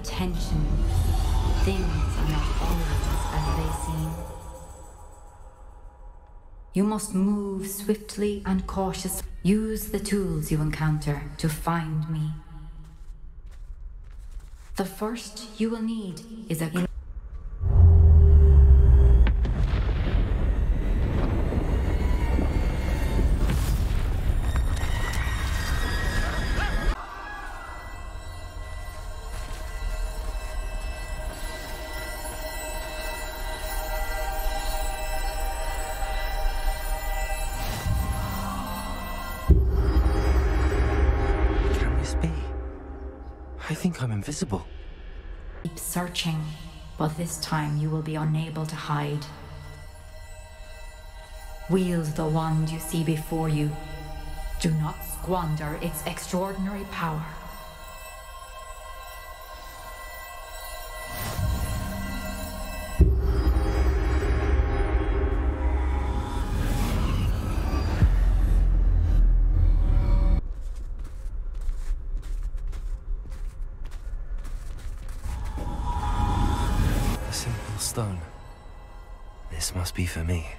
attention. Things are not always as they seem. You must move swiftly and cautiously. Use the tools you encounter to find me. The first you will need is a... I think I'm invisible. Keep searching, but this time you will be unable to hide. Wield the wand you see before you. Do not squander its extraordinary power. Stone. This must be for me.